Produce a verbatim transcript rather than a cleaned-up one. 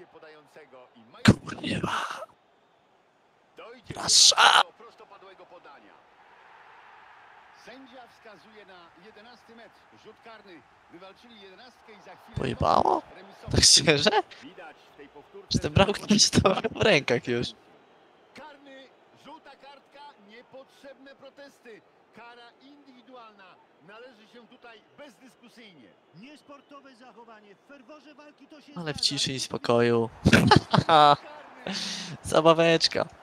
Kurwa. Nasza. Sędzia wskazuje na jedenasty metr. Rzut karny. Wywalczyli jedenastkę i za chwilę... Pojebało? Tak szczerze? Że te bramki stoją w rękach już. Karny, żółta kartka, niepotrzebne protesty. Kara indywidualna należy się tutaj bezdyskusyjnie. Niesportowe zachowanie. W ferworze walki to się Ale w zdarza. ciszy i spokoju. Zabaweczka.